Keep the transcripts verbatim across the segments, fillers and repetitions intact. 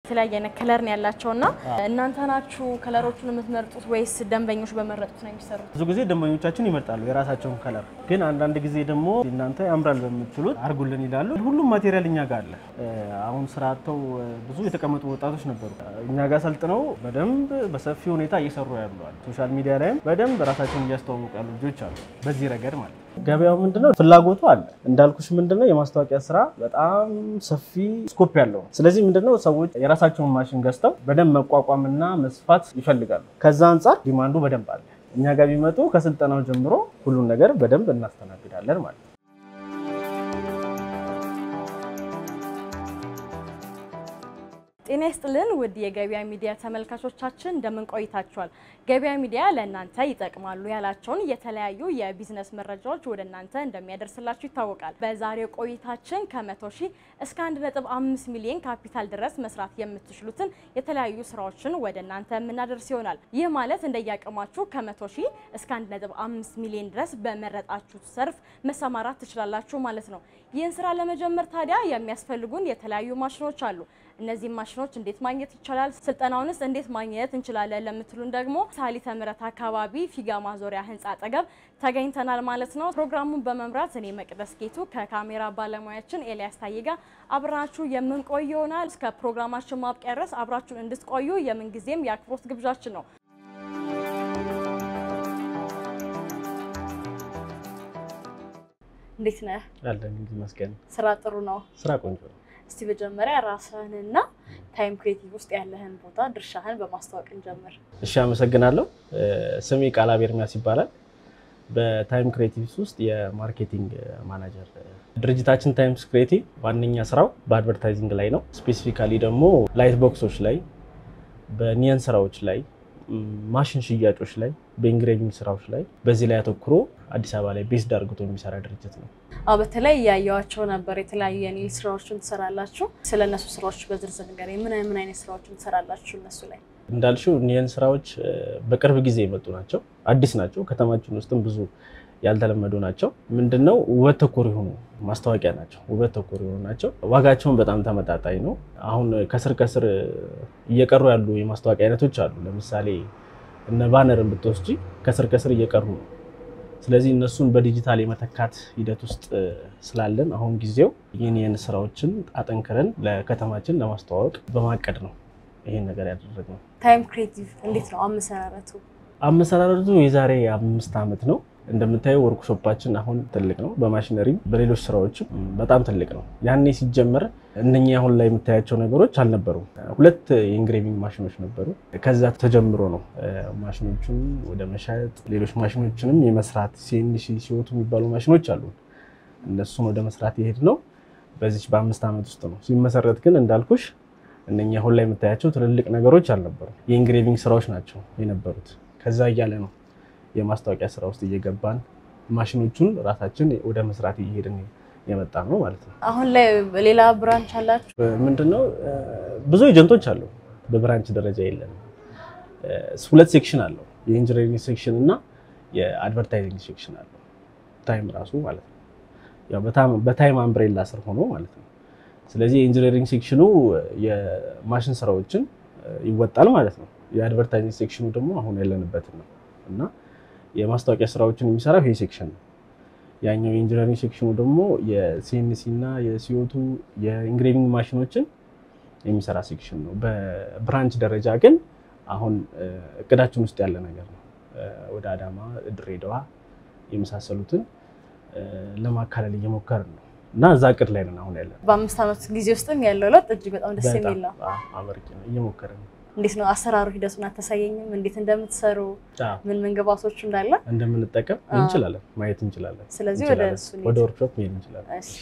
የተለያየ አይነት ከለር ነው ያላቸውና እናንተ ናችሁ ከለሮቹን የምትመርጡት ወይስ ደንበኞች በመረጡት ነው የሚሰሩት? ብዙ ጊዜ ደንበኞቻችን ይመርጣሉ የራሳቸውን ከለር ግን አንዳንድ ጊዜ ደግሞ እናንተ ያምራል በምትሉት አርጉልን ይላሉ ሁሉም ማቴሪያል እኛ ጋር አለ አሁን ስራተው ብዙ የተቀመጡ ወጣቶች ነበሩ እኛ ጋር ሰልጥነው በደንብ በሰፊ ሁኔታ እየሰሩ ያሉ አሉ ሶሻል ሚዲያ ላይም በደንብ ራሳቸውን እያስተዋወቁ ያሉ ልጆች አሉ በዚህ ረገድ ማለት ገበያው ምንድነው ፍላጎቱ አለ እንዳልኩሽ ምንድነው የማስታወቂያ ስራ በጣም ሰፊ ስኮፕ ያለው ስለዚህ ምንድነው ሰዎች የራሳቸውን ማሽን ገዝተው በደንብ መቋቋምና መስፋት ይፈልጋሉ ከዛ አንፃር ዲማንዱ በደንብ አለ እኛ ጋር ቢመጡ ከስልጠናው ጀምሮ ሁሉን ነገር በደንብ እናስተናግዳለን ማለት ጤና ይስጥልን ውድ የገበያ ሚዲያ ተመልካቾቻችን እንደምን ቆይታችኋል ገበያ ሚዲያ ለእናንተ ይጠቅማሉ ያላቸውን የተለያዩ የቢዝነስ መረጃዎች ወደ እናንተ እንደሚያደርስላችሁ ይታወቃል በዛሬው ቆይታችን ከመቶ ሺህ እስከ አንድ ነጥብ አምስት ሚሊዮን ካፒታል ድረስ መስራት የምትችሉትን የተለያዩ ስራዎችን ወደ እናንተ የምናደርስ ይሆናል ይህ ማለት እንደያቀማችሁ ከመቶ ሺህ እስከ አንድ ነጥብ አምስት ሚሊዮን ድረስ በመረጣችሁት ዘርፍ መሰማራት ትችላላችሁ ማለት ነው ይህን ስራ ለመጀመር ታዲያ የሚያስፈልጉን የተለያዩ ማሽኖች አሉ እነዚህ ማሽኖች እንዴት ማግኘት ይቻላል ስልጠናውንስ እንዴት ማግኘት እንችላለን ለምትሉን ደግሞ ሳሊተ ምህረት አካባቢ ፊጋ ማዞሪያ ህንጻ አጠገብ ተገኝተናል ማለት ነው ፕሮግራሙን በመምራት እኔ መቅደስ ጌቱ ከካሜራ ባለሙያችን ኤልያስ ታይጋ አብራችሁ የምንቆይ ይሆናል እስከ ፕሮግራማችን ማብቂያ ድረስ አብራችሁን እንድትቆዩ የምንጊዜም የአክብሮት ግብዣችን ነው እንዴት ነህ አለን እንግዲህ መስገን ስራ ጥሩ ነው ስራ ቆንጆ ነው እስቲ በመጀመሪያ ራስህንና ታይም ክሬቲቭ ውስጥ ያለህን ቦታ ድርሻህን በማስተዋወቅ እንጀምር እሺ አመሰግናለሁ ስሜ ቃላብ ኤርሚያስ ይባላል በታይም ክሬቲቭ ውስጥ የማርኬቲንግ ማናጀር ድርጅታችን ታይምስ ክሬቲቭ ዋነኛ ስራው በአድቨርታይዚንግ ላይ ነው ስፔሲፊካሊ ደግሞ ላይት ቦክሶች ላይ በኒየን ስራዎች ላይ ማሽን ሽያጮች ላይ በኢንግሬቪንግ ስራዎች ላይ በዚህ ላይ አተኩሮ አዲስ አበባ ላይ ቤዝ ዳርግቶ የሚሰራ ድርጅት ነው አው በተለይ ያያያቸው ነበር የተለያዩ የኒል ስራዎችን ተሰራላችሁ ስለነሱ ስራዎች በዝርዝር ንገረኝ ምን ምን አይነት ስራዎችን ተሰራላችሁ እነሱ ላይ እንዳልሽው ኒየን ስራዎች በቅርብ ጊዜ የመጡ ናቸው አዲስ ናቸው ከተማችን ውስጥም ብዙ ያልተለመዱ ናቸው ምንድነው ውበት ተኮር ይሆኑ ማስታወቂያ ናቸው ውበት ተኮር ይሆኑ ናቸው ዋጋቸውን በጣም ተመጣጣኝ ነው አሁን ከስር ከስር እየቀሩ ያሉ የማስታወቂያ አይነቶች አሉ ለምሳሌ እነ ባነርን ብትወስጂ ከስር ከስር እየቀሩ ነው ስለዚህ እነሱን በዲጂታል የመተካት ሂደት ውስጥ ስላለን አሁን ጊዜው የኒየን ስራዎችን አጠንክረን ለከተማችን ለማስተዋወቅ በማቀድ ነው ይሄን ነገር ያደረግነው ታይም ክሬቲቭ እንዴት ነው አመሰራረቱ አመሰራረቱ የዛሬ አምስት አመት ነው እንደምታየው ወርክሾፓችን አሁን ትልቅ ነው በማሽነሪ በሌሎች ስራዎች በጣም ትልቅ ነው ያኔ ሲጀመር እነኛ አሁን ላይ የምታያቸው ነገሮች አልነበሩም ሁለት የኢንግሬቪንግ ማሽኖች ነበሩ ከዛ ተጀምሮ ነው ማሽኖቹን ወደ መሻጥ ሌሎች ማሽኖችንም የመስራት ሲኤንሲ ሲኦቱ የሚባሉ ማሽኖች አሉ እነሱን ወደ መስራት ይሄድ ነው በዚህ በአምስት አመት ውስጥ ነው ሲመሰረት ግን እንዳልኩሽ እነኛ አሁን ላይ የምታያቸው ትልልቅ ነገሮች አልነበሩም የኢንግሬቪንግ ስራዎች ናቸው የነበሩት ከዛ ይያለ ነው የማስታወቂያ ስራ ውስጥ እየገባን ማሽኖቹን ራሳችን ወደ መስራት እየሄድን የመጣ ነው ማለት ነው አሁን ላይ ሌላ ብራንች አላችሁ ምንድነው ብዙ ኤጀንቶች አሉ በብራንች ደረጃ የለም ሁለት ሴክሽን አለው የኢንጂነሪንግ ሴክሽን እና የአድቨርታይዚንግ ሴክሽን አለው ታይም ራሱ ማለት ነው ያው በታም በታይም አምብሬላ ስር ሆኖ ማለት ነው ስለዚህ የኢንጂነሪንግ ሴክሽኑ የማሽን ስራዎችን ይወጣል ማለት ነው የአድቨርታይዚንግ ሴክሽኑ ደግሞ አሁን ያለንበት ነው እና የማስታወቂያ ስራዎችን የሚሰራው ይሄ ሴክሽን ነው ያኛው የኢንጂነሪንግ ሴክሽኑ ደግሞ የሲኤንሲ እና የሲኦቱ የኢንግሬቪንግ ማሽኖችን የሚሰራ ሴክሽን ነው በብራንች ደረጃ ግን አሁን እቅዳችን ውስጥ ያለ ነገር ነው ወደ አዳማ ድሬዳዋ የመሳሰሉትን ለማካለል እየሞከርን ነው እና እዛ እቅድ ላይ ነን አሁን ያለው በአምስት አመት ጊዜ ውስጥም ያለው ለጥ እጅግ በጣም ደስ የሚል ነው አመርቂ ነው እየሞከርን እንዴት ነው አሰራሩ ሂደቱን አተሳየኝም እንዴት እንደምትሰሩ ምን ምን ግባቶች እንዳለ እንደምንጠቀም እንችላለን ማየት እንችላለን ስለዚህ ወደ እሱ ወደ ወርክሾፕ መሄድ እንችላለን እሺ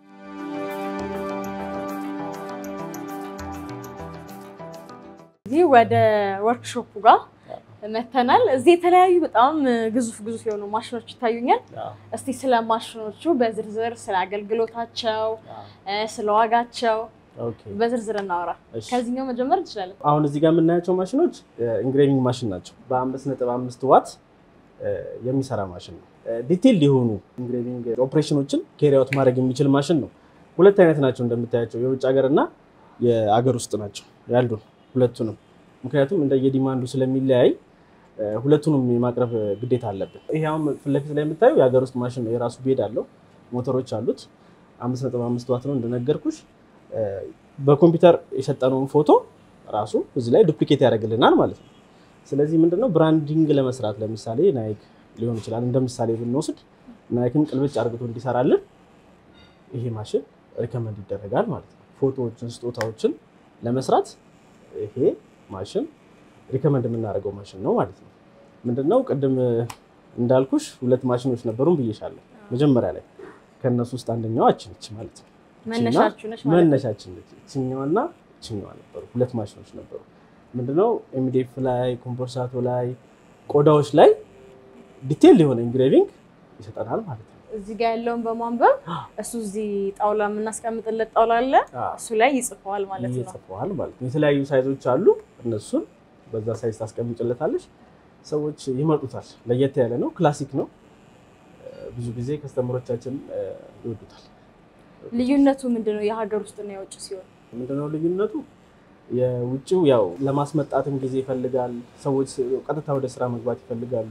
እዚህ ወደ ወርክሾፑ ጋር መተናል እዚህ የተለያዩ በጣም ግዙፍ ግዙፍ የሆኑ ማሽኖች ይታዩኛል እስቲ ስለ ማሽኖቹ በዝርዝር ስለ አገልግሎታቸው ስለ ዋጋቸው ኦኬ በዝርዝር እናወራ ከዚህኛው መጀመር እንችላለን አሁን እዚህ ጋር የምናያቸው ማሽኖች ኢንግሬቪንግ ማሽን ናቸው በአምስት ነጥብ አምስት ዋት የሚሰራ ማሽን ነው ዲቴል የሆኑ ኢንግሬቪንግ ኦፕሬሽኖችን ካሪ አውት ማድረግ የሚችል ማሽን ነው ሁለት አይነት ናቸው እንደምታያቸው የውጭ ሀገርና የአገር ውስጥ ናቸው ያሉ ሁለቱንም ምክንያቱም እንደ የዲማንዱ ስለሚለያይ ሁለቱንም የማቅረብ ግዴታ አለብን ይሄ አሁን ፍለፊት ላይ የምታዩ የሀገር ውስጥ ማሽን ነው የራሱ ቤድ አለው ሞተሮች አሉት አምስት ነጥብ አምስት ዋት ነው እንደነገርኩሽ በኮምፒውተር የሰጠነውን ፎቶ ራሱ እዚህ ላይ ዱፕሊኬት ያደርግልናል ማለት ነው ስለዚህ ምንድነው ብራንዲንግ ለመስራት ለምሳሌ ናይክ ሊሆን ይችላል እንደምሳሌ ብንወስድ ናይክን ቅልብጭ አርግቶ እንዲሰራልን ይሄ ማሽን ሪከመንድ ይደረጋል ማለት ነው ፎቶዎችን ስጦታዎችን ለመስራት ይሄ ማሽን ሪከመንድ የምናደርገው ማሽን ነው ማለት ነው ምንድነው ቅድም እንዳልኩሽ ሁለት ማሽኖች ነበሩን ብዬሻለሁ መጀመሪያ ላይ ከነሱ ውስጥ አንደኛው አችንች ማለት ነው መነሻችሁ ነሽ ማለት መነሻችን ነች እቺኛውና እቺኛው ነበሩ ሁለት ማሽኖች ነበሩ ምንድነው ኤምዲኤፍ ላይ ኮምፖርሳቶ ላይ ቆዳዎች ላይ ዲቴል የሆነ ኢንግሬቪንግ ይሰጣናል ማለት ነው እዚህ ጋር ያለውን በማንበብ እሱ እዚህ ጣውላ የምናስቀምጥለት ጣውላ አለ እሱ ላይ ይጽፈዋል ማለት ነው ይጽፈዋል ማለት ነው የተለያዩ ሳይዞች አሉ እነሱን በዛ ሳይዝ ታስቀምጭለታለሽ ሰዎች ይመጡታል ለየት ያለ ነው ክላሲክ ነው ብዙ ጊዜ ከስተመሮቻችን ይወዱታል ልዩነቱ ምንድነው የሀገር ውስጥና የውጭ ሲሆን ምንድነው ልዩነቱ የውጭው ያው ለማስመጣትም ጊዜ ይፈልጋል ሰዎች ቀጥታ ወደ ስራ መግባት ይፈልጋሉ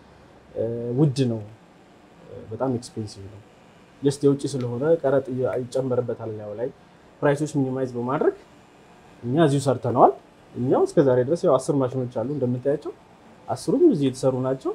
ውድ ነው በጣም ኤክስፔንሲቭ ነው ጀስት የውጭ ስለሆነ ቀረጥ ይጨመርበታል ያው ላይ ፕራይሶች ሚኒማይዝ በማድረግ እኛ እዚሁ ሰርተናል እኛው እስከ ዛሬ ድረስ ያው አስር ማሽኖች አሉ እንደምታያቸው አስሩም እዚህ የተሰሩ ናቸው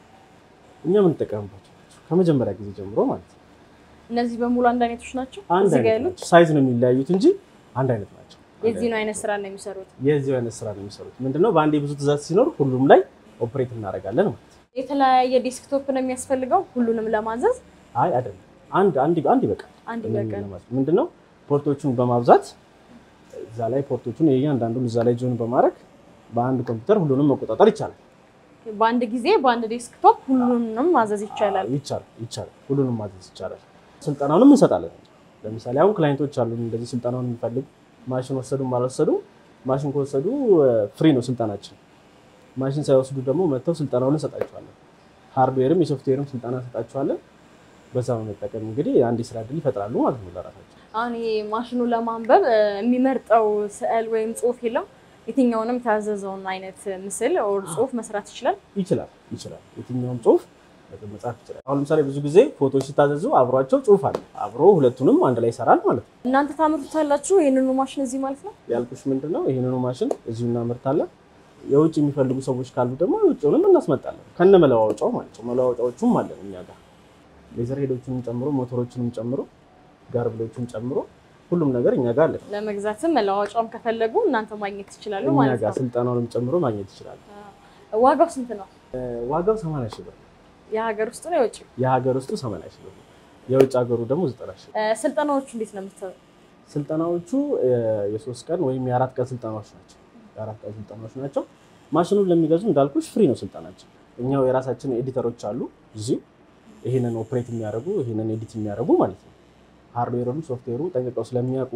እኛ ምን ተጠቀምባቸው ከመጀመሪያ ጊዜ ጀምሮ ማለት ነው እነዚህ በሙሉ አንድ አይነቶች ናቸው እዚህ ጋር ያሉት ሳይዝ ነው የሚለያዩት እንጂ አንድ አይነት ናቸው የዚህ ነው አይነት ስራ ነው የሚሰሩት የዚህ አይነት ስራ ነው የሚሰሩት ምንድነው በአንዴ ብዙ ትዕዛዝ ሲኖር ሁሉም ላይ ኦፕሬት እናደርጋለን ማለት ነው የተለያየ ዴስክቶፕ ነው የሚያስፈልገው ሁሉንም ለማዘዝ አይ አይደለም አንድ አንድ አንድ ይበቃል አንድ ይበቃል ምንድነው ፖርቶቹን በማብዛት እዛ ላይ ፖርቶቹን የእያንዳንዱን እዛ ላይ ጆይን በማድረግ በአንድ ኮምፒውተር ሁሉንም መቆጣጠር ይቻላል በአንድ ጊዜ በአንድ ዴስክቶፕ ሁሉንም ማዘዝ ይቻላል ይቻላል ይቻላል ሁሉንም ማዘዝ ይቻላል ስልጠናውንም እንሰጣለን ለምሳሌ አሁን ክላይንቶች አሉ እንደዚህ ስልጠናውን የሚፈልጉ ማሽን ወሰዱም አልወሰዱም ማሽን ከወሰዱ ፍሪ ነው ስልጠናችን ማሽን ሳይወስዱ ደግሞ መተው ስልጠናውን እንሰጣቸዋለን ሃርድዌርም የሶፍትዌርም ስልጠና እንሰጣቸዋለን በዛው መጠቀም እንግዲህ አንድ ስራ ድል ይፈጥራሉ ማለት ነው ለራሳቸው አሁን ይሄ ማሽኑ ለማንበብ የሚመርጠው ስዕል ወይም ጽሁፍ የለም የትኛውንም ታዘዘውን አይነት ምስል ኦር ጽሁፍ መስራት ይችላል ይችላል ይችላል የትኛውም ጽሁፍ መጻፍ ይችላል አሁን ለምሳሌ ብዙ ጊዜ ፎቶዎች ሲታዘዙ አብሯቸው ጽሁፍ አለ አብሮ ሁለቱንም አንድ ላይ ይሰራል ማለት ነው እናንተ ታምርቱታላችሁ ይሄንኑ ማሽን እዚህ ማለት ነው ያልኩሽ ምንድነው ይሄንኑ ማሽን እዚሁ እናመርታለን የውጭ የሚፈልጉ ሰዎች ካሉ ደግሞ የውጭውንም እናስመጣለን ከነ መለዋወጫው ማለት ነው መለዋወጫዎቹም አለን እኛ ጋር ሌዘር ሄዶቹንም ጨምሮ ሞተሮቹንም ጨምሮ ጋርብሎቹን ጨምሮ ሁሉም ነገር እኛ ጋር አለ ለመግዛትም መለዋወጫውም ከፈለጉ እናንተ ማግኘት ይችላሉ ማለት ነው እኛ ጋር ስልጣናውንም ጨምሮ ማግኘት ይችላሉ ዋጋው ስንት ነው ዋጋው ሰማንያ ሺህ ብር የሀገር ውስጥ ነው የውጭ የሀገር ውስጥ ሰማንያ ሺህ ብር የውጭ ሀገሩ ደግሞ ዘጠና ሺህ ስልጣናዎቹ እንዴት ነው የምትሰሩት ስልጣናዎቹ የሶስት ቀን ወይም የአራት ቀን ስልጣናዎች ናቸው የአራት ቀን ስልጣናዎች ናቸው ማሽኑን ለሚገዙ እንዳልኩሽ ፍሪ ነው ስልጣናችን እኛው የራሳችን ኤዲተሮች አሉ እዚህ ይሄንን ኦፕሬት የሚያደርጉ ይሄንን ኤዲት የሚያደርጉ ማለት ነው ሃርድዌሩም ሶፍትዌሩም ጠንቅቀው ስለሚያውቁ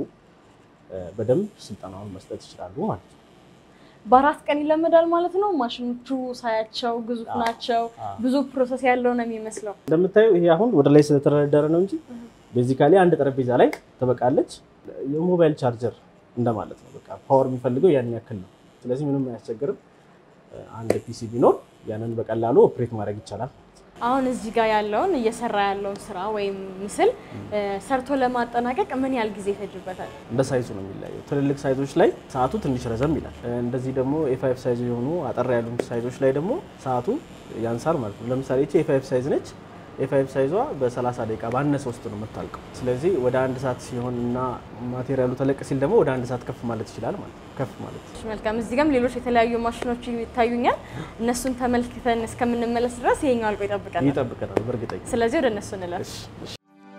በደንብ ስልጣናውን መስጠት ይችላሉ ማለት ነው በአራት ቀን ይለመዳል ማለት ነው ማሽኖቹ ሳያቸው ግዙፍ ናቸው ብዙ ፕሮሰስ ያለው ነው የሚመስለው እንደምታዩ ይሄ አሁን ወደ ላይ ስለተደረደረ ነው እንጂ ቤዚካሊ አንድ ጠረጴዛ ላይ ተበቃለች የሞባይል ቻርጀር እንደማለት ነው በቃ ፓወር የሚፈልገው ያን ያክል ነው ስለዚህ ምንም አያስቸግርም አንድ ፒሲ ቢኖር ያንን በቀላሉ ኦፕሬት ማድረግ ይቻላል አሁን እዚህ ጋር ያለውን እየሰራ ያለውን ስራ ወይም ምስል ሰርቶ ለማጠናቀቅ ምን ያህል ጊዜ ይፈጅበታል እንደ ሳይዙ ነው የሚለየው ትልልቅ ሳይዞች ላይ ሰዓቱ ትንሽ ረዘም ይላል እንደዚህ ደግሞ ኤ ፋይቭ ሳይዝ የሆኑ አጠር ያሉ ሳይዞች ላይ ደግሞ ሰዓቱ ያንሳል ማለት ነው ለምሳሌ እቺ ኤ ፋይቭ ሳይዝ ነች ኤ ፋይቭ ሳይዟ በሰላሳ ደቂቃ ባነሰ ውስጥ ነው የምታልቀው ስለዚህ ወደ አንድ ሰዓት ሲሆንና ማቴሪያሉ ተለቅ ሲል ደግሞ ወደ አንድ ሰዓት ከፍ ማለት ይችላል ማለት ከፍ ማለት እሺ መልካም እዚህ ጋርም ሌሎች የተለያዩ ማሽኖች ይታዩኛል እነሱን ተመልክተን እስከምንመለስ ድረስ ይሄኛው አልቆ ይጠብቀናል ይጠብቀናል በርግጠኝ ስለዚህ ወደ እነሱ እንለፍ እሺ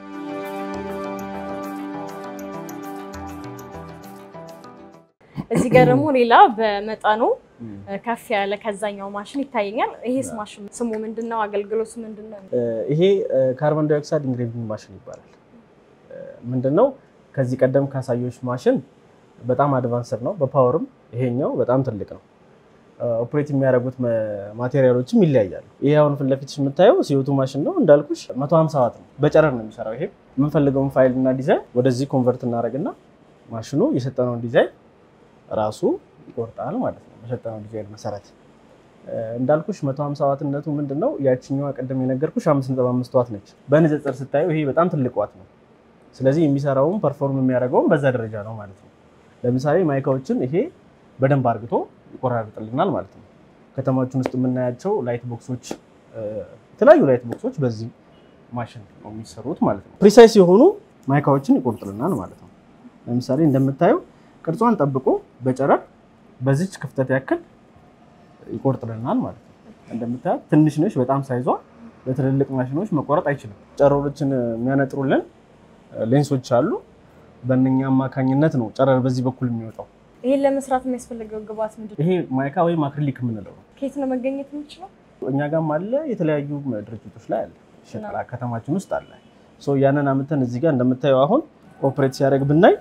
እዚህ ጋር ደግሞ ሌላ በመጠኑ ከፍ ያለ ከዛኛው ማሽን ይታየኛል ይሄስ ማሽን ስሙ ምንድነው አገልግሎቱ ምንድነው ይሄ ካርቦን ዳይኦክሳይድ ኢንግሬቪንግ ማሽን ይባላል ምንድነው ከዚህ ቀደም ካሳዮች ማሽን በጣም አድቫንስድ ነው በፓወርም ይሄኛው በጣም ትልቅ ነው ኦፕሬት የሚያደርጉት ማቴሪያሎችም ይለያያሉ ይሄ አሁን ፍለፊትሽ የምታየው ሲኦቱ ማሽን ነው እንዳልኩሽ መቶ ሃምሳ ዋት ነው በጨረር ነው የሚሰራው ይሄ የምንፈልገውን ፋይል እና ዲዛይን ወደዚህ ኮንቨርት እናደርግና ማሽኑ የሰጠነውን ዲዛይን ራሱ ይቆርጣል ማለት ነው በሰጠነው ዲዛይን መሰረት እንዳልኩሽ መቶ ሃምሳ ዋትነቱ ምንድነው ያቺኛዋ ቀደም የነገርኩሽ አምስት ነጥብ አምስት ዋት ነች በንጽጽር ስታዩ ይሄ በጣም ትልቅ ዋት ነው ስለዚህ የሚሰራውን ፐርፎርም የሚያደርገው በዛ ደረጃ ነው ማለት ነው ለምሳሌ ማይካዎችን ይሄ በደንብ አርግቶ ይቆራርጥልናል ማለት ነው ከተማችን ውስጥ የምናያቸው ላይት ቦክሶች የተለያዩ ላይት ቦክሶች በዚህ ማሽን ነው የሚሰሩት ማለት ነው ፕሪሳይስ የሆኑ ማይካዎችን ይቆርጥልናል ማለት ነው ለምሳሌ እንደምታዩ ቅርጿን ጠብቆ በጨረር በዚች ክፍተት ያክል ይቆርጥልናል ማለት ነው እንደምታዩ ትንሽ ነሽ በጣም ሳይዟ ለትልልቅ ማሽኖች መቆረጥ አይችልም ጨረሮችን የሚያነጥሩልን ሌንሶች አሉ በእነኛ አማካኝነት ነው ጨረር በዚህ በኩል የሚወጣው ይሄን ለመስራት የሚያስፈልገው ግብአት ምንድነው ይሄ ማይካ ወይ አክሪሊክ የምንለው ከየት ነው መገኘት የሚችለው እኛ ጋርም አለ የተለያዩ ድርጅቶች ላይ አለ ሸቀላ ከተማችን ውስጥ አለ ሶ ያንን አመተን እዚህ ጋር እንደምታዩ አሁን ኦፕሬት ሲያደርግ ብናይ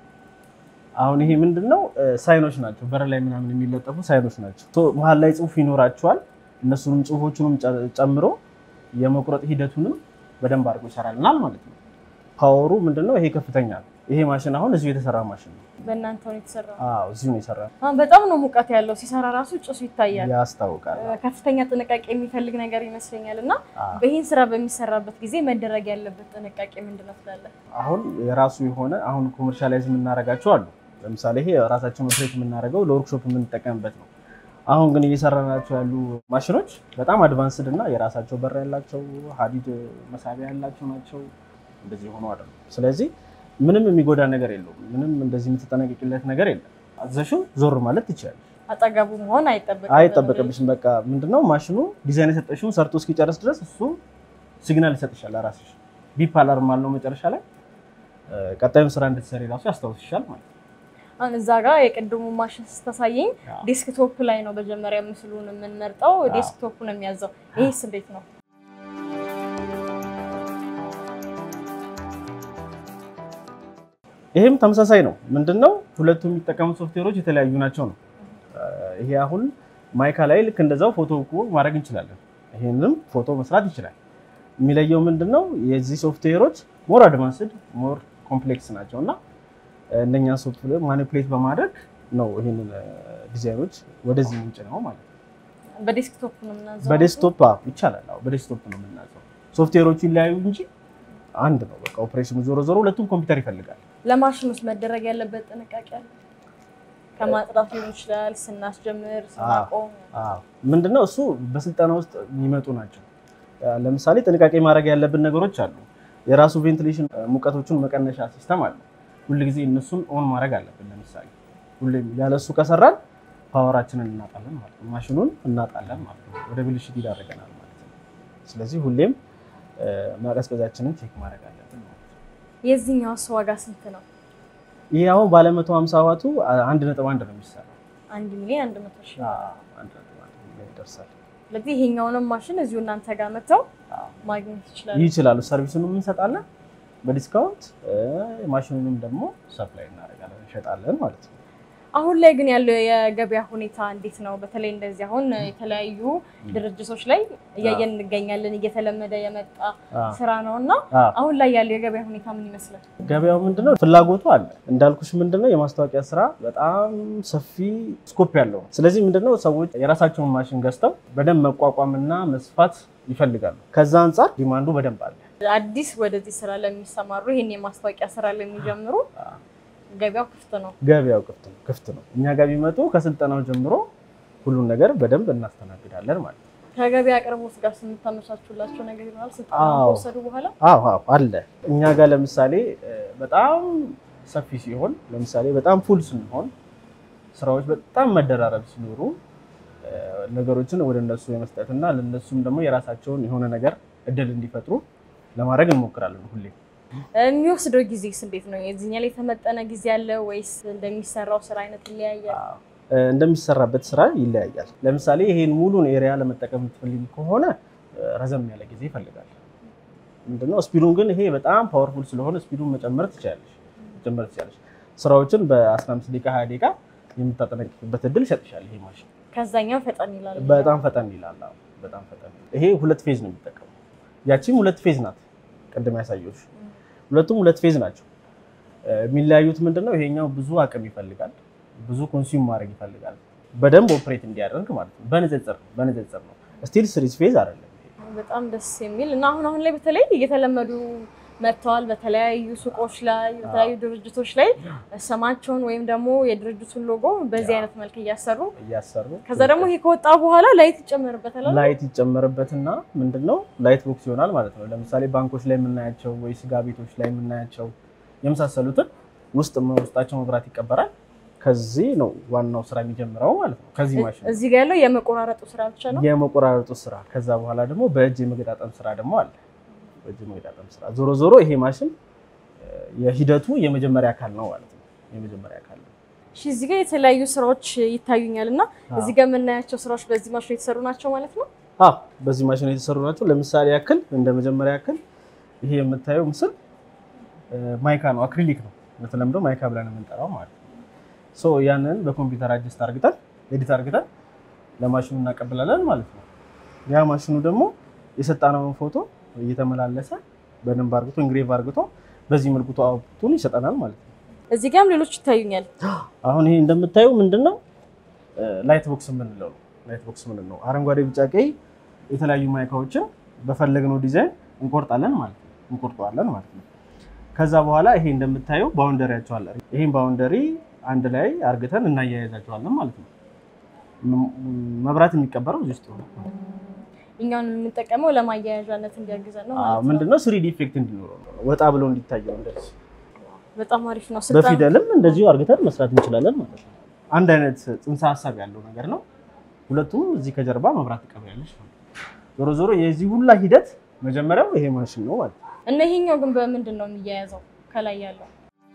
አሁን ይሄ ምንድነው ሳይኖች ናቸው በር ላይ ምናምን የሚለጠፉ ሳይኖች ናቸው ሶ መሃል ላይ ጽሁፍ ይኖራቸዋል እነሱንም ጽሁፎቹንም ጨምሮ የመቁረጥ ሂደቱንም በደንብ አድርጎ ይሰራልናል ማለት ነው ፓወሩ ምንድነው ይሄ ከፍተኛ ነው ይሄ ማሽን አሁን እዚሁ የተሰራ ማሽን ነው በእናንተ ነው የተሰራው አዎ እዚሁ ነው የተሰራው አሁን በጣም ነው ሙቀት ያለው ሲሰራ ራሱ ጭሱ ይታያል ያስታውቃል ከፍተኛ ጥንቃቄ የሚፈልግ ነገር ይመስለኛልና በእሂን ስራ በሚሰራበት ጊዜ መደረግ ያለበት ጥንቃቄ ምንድነው ትላለህ አሁን የራሱ የሆነ አሁን ኮመርሻላይዝ የምናረጋቸው አሉ ለምሳሌ ይሄ ራሳችን ኦፕሬት የምናረጋው ለወርክሾፕ የምንጠቀምበት ነው አሁን ግን እየሰራናቸው ያሉ ማሽኖች በጣም አድቫንስድ እና የራሳቸው በር ያላቸው ሀዲድ መሳቢያ ያላቸው ናቸው እንደዚህ ሆኖ አይደል ስለዚህ ምንም የሚጎዳ ነገር የለውም ምንም እንደዚህ የምትጠነቀቂለት ነገር የለም አዘሹ ዞር ማለት ይችላል አጠገቡ መሆን አይጠበቅም አይጠበቅብሽም በቃ ምንድነው ማሽኑ ዲዛይን የሰጠሽውን ሰርቶ እስኪጨርስ ድረስ እሱ ሲግናል ይሰጥሻል ራስሽ ቢፕ አላርም አለው መጨረሻ ላይ ቀጣዩን ስራ እንድትሰሪ ራሱ ያስታውስሻል ማለት አሁን እዛ ጋር የቀደሙ ማሽን ስታሳየኝ ዴስክቶፕ ላይ ነው በመጀመሪያ ምስሉን የምንመርጠው ዴስክቶፕ ነው የሚያዘው ይሄስ እንዴት ነው ይሄም ተመሳሳይ ነው ምንድነው ሁለቱም የሚጠቀሙ ሶፍትዌሮች የተለያዩ ናቸው ነው ይሄ አሁን ማይካ ላይ ልክ እንደዛው ፎቶ እኮ ማድረግ እንችላለን ይሄንም ፎቶ መስራት ይችላል የሚለየው ምንድነው የዚህ ሶፍትዌሮች ሞር አድቫንስድ ሞር ኮምፕሌክስ ናቸውና እነኛ ሶፍትዌር ማኒፑሌት በማድረግ ነው ይሄንን ዲዛይኖች ወደዚህ ምንጭ ነው ማለት ነው በዴስክቶፕ ነው የምናዘው በዴስክቶፕ ይቻላል አዎ በዴስክቶፕ ነው የምናዘው ሶፍትዌሮቹ ይለያዩ እንጂ አንድ ነው በቃ ኦፕሬሽኑ ዞሮ ዞሮ ሁለቱም ኮምፒውተር ይፈልጋል ለማሽኑስ መደረግ ያለበት ጥንቃቄ አለ ከማጥራት ሊሆን ይችላል ስናስጀምር ስናቆም አዎ ምንድነው እሱ በስልጠና ውስጥ የሚመጡ ናቸው ለምሳሌ ጥንቃቄ ማድረግ ያለብን ነገሮች አሉ የራሱ ቬንቲሌሽን ሙቀቶቹን መቀነሻ ሲስተም አለ ሁሉ ጊዜ እነሱን ኦን ማድረግ አለብን ለምሳሌ ሁሌም ያለሱ ከሰራን ፓወራችንን እናጣለን ማለት ነው ማሽኑን እናጣለን ማለት ነው ወደ ብልሽት ይዳረገናል ማለት ነው ስለዚህ ሁሌም ማቀዝቀዛችንን ቼክ ማድረግ አለብን ማለት ነው የዚህኛው ዋጋ ስንት ነው ይሄ አሁን ባለ መቶ ሃምሳ ዋቱ አንድ ነጥብ አንድ ነው የሚሰራው አንድ ሚሊዮን አንድ መቶ ሺህ አዎ አንድ ነጥብ አንድ ሚሊዮን ይደርሳል ስለዚህ ይሄኛውንም ማሽን እዚሁ እናንተ ጋር መተው ማግኘት ይችላል ይችላል ሰርቪሱንም እንሰጣለን በዲስካውንት ማሽኑንም ደግሞ ሰፕላይ እናደርጋለን እንሸጣለን ማለት ነው አሁን ላይ ግን ያለው የገበያ ሁኔታ እንዴት ነው በተለይ እንደዚህ አሁን የተለያዩ ድርጅቶች ላይ እያየን እንገኛለን እየተለመደ የመጣ ስራ ነውና አሁን ላይ ያለው የገበያ ሁኔታ ምን ይመስላል ገበያው ምንድነው ፍላጎቱ አለ እንዳልኩሽ ምንድነው የማስታወቂያ ስራ በጣም ሰፊ ስኮፕ ያለው ስለዚህ ምንድነው ሰዎች የራሳቸውን ማሽን ገዝተው በደንብ መቋቋምና መስፋት ይፈልጋሉ ከዛ አንፃር ዲማንዱ በደንብ አለ አዲስ ወደዚህ ስራ ለሚሰማሩ ይሄን የማስታወቂያ ስራ ለሚጀምሩ ገበያው ክፍት ነው ገበያው ክፍት ነው ክፍት ነው እኛ ጋር ቢመጡ ከስልጠናው ጀምሮ ሁሉን ነገር በደንብ እናስተናግዳለን ማለት ነው ከገበያ አቅርቦት ጋር ስንታመቻቹላችሁ ነገር ይኖራል ስልጠናው ወሰዱ በኋላ አዎ አዎ አለ እኛ ጋር ለምሳሌ በጣም ሰፊ ሲሆን ለምሳሌ በጣም ፉል ሲሆን ስራዎች በጣም መደራረብ ሲኖሩ ነገሮችን ወደ እነሱ የመስጠትና ለነሱም ደግሞ የራሳቸውን የሆነ ነገር እድል እንዲፈጥሩ ለማድረግ እንሞክራለን ሁሌ የሚወስደው ጊዜስ እንዴት ነው የዚህኛ ላይ ተመጠነ ጊዜ አለ ወይስ እንደሚሰራው ስራ አይነት ይለያያል እንደሚሰራበት ስራ ይለያያል ለምሳሌ ይሄን ሙሉን ኤሪያ ለመጠቀም ትፈልጊ ከሆነ ረዘም ያለ ጊዜ ይፈልጋል ምንድነው ስፒዱን ግን ይሄ በጣም ፓወርፉል ስለሆነ ስፒዱን መጨመር ትችላለሽ መጨመር ትችላለሽ ስራዎችን በ15 ደቂቃ ሃያ ደቂቃ የምታጠናቅቂበት እድል ይሰጥሻል ይሄ ማሽን ከዛኛው ፈጠን ይላል በጣም ፈጠን ይላል በጣም ፈጠን ይሄ ሁለት ፌዝ ነው የሚጠቀመው ያቺም ሁለት ፌዝ ናት ቀደም ያሳየሁሽ ሁለቱም ሁለት ፌዝ ናቸው የሚለያዩት ምንድነው ይሄኛው ብዙ አቅም ይፈልጋል ብዙ ኮንሱም ማድረግ ይፈልጋል በደንብ ኦፕሬት እንዲያደርግ ማለት ነው በንጽጽር በንጽጽር ነው ስቲል ሲሪስ ፌዝ አይደለም በጣም ደስ የሚል እና አሁን አሁን ላይ በተለይ እየተለመዱ መጥተዋል በተለያዩ ሱቆች ላይ በተለያዩ ድርጅቶች ላይ ሰማቸውን ወይም ደግሞ የድርጅቱን ሎጎ በዚህ አይነት መልክ እያሰሩ እያሰሩ ከዛ ደግሞ ይሄ ከወጣ በኋላ ላይት ይጨመርበታል ላይት ይጨመርበትና ምንድነው ላይት ቦክስ ይሆናል ማለት ነው ለምሳሌ ባንኮች ላይ የምናያቸው ወይ ስጋ ቤቶች ላይ የምናያቸው የምሳሰሉትን ውስጥ ውስጣቸው መብራት ይቀበራል ከዚህ ነው ዋናው ስራ የሚጀምረው ማለት ነው ከዚህ ማሽን እዚህ ጋር ያለው የመቆራረጡ ስራ ብቻ ነው የመቆራረጡ ስራ ከዛ በኋላ ደግሞ በእጅ የመገጣጠም ስራ ደግሞ አለ በእጅ የመገጣጠም ስራ ዞሮ ዞሮ ይሄ ማሽን የሂደቱ የመጀመሪያ አካል ነው ማለት ነው የመጀመሪያ አካል ነው እሺ እዚህ ጋር የተለያዩ ስራዎች ይታዩኛልና እዚህ ጋር የምናያቸው ስራዎች በዚህ ማሽን የተሰሩ ናቸው ማለት ነው አዎ በዚህ ማሽን የተሰሩ ናቸው ለምሳሌ ያክል እንደ መጀመሪያ ያክል ይሄ የምታየው ምስል ማይካ ነው አክሪሊክ ነው በተለምዶ ማይካ ብለን የምንጠራው ማለት ነው ሶ ያንን በኮምፒውተር አጀስት አድርገን ኤዲት አድርገን ለማሽኑ እናቀብላለን ማለት ነው ያ ማሽኑ ደግሞ የሰጣነውን ፎቶ እየተመላለሰ በደንብ አድርጎ ኢንግሬቭ አድርጎ በዚህ መልኩ አውትፑቱን ይሰጣናል ማለት ነው እዚህ ጋርም ሌሎች ይታዩኛል አሁን ይሄ እንደምታዩ ምንድነው ላይት ቦክስ የምንለው ነው ላይት ቦክስ ምን ነው አረንጓዴ ቢጫ ቀይ የተለያዩ ማይካዎችን በፈለግነው ዲዛይን እንቆርጣለን ማለት ነው እንቆርጣለን ማለት ነው ከዛ በኋላ ይሄ እንደምታዩ ባውንደሪያቸው አለ ይሄን ባውንደሪ አንድ ላይ አርግተን እናያይዛቸዋለን ማለት ነው መብራት የሚቀበረው እዚህ ውስጥ ነው እኛን የምንጠቀመው ለማያያዣነት እንዲያግዘን ነው ማለት ነው ምንድነው ስሪ ዲ ኢፌክት እንዲኖረው ወጣ ብሎ እንዲታየው እንደዚህ በጣም አሪፍ ነው በፊደልም እንደዚሁ አርግተን መስራት እንችላለን ማለት ነው አንድ አይነት ጽንሰ ሐሳብ ያለው ነገር ነው ሁለቱም እዚህ ከጀርባ መብራት ይቀበያለሽ ዞሮ ዞሮ የዚህ ሁላ ሂደት መጀመሪያው ይሄ ማሽን ነው ማለት ነው እና ይሄኛው ግን በምንድነው የሚያያዘው ከላይ ያለው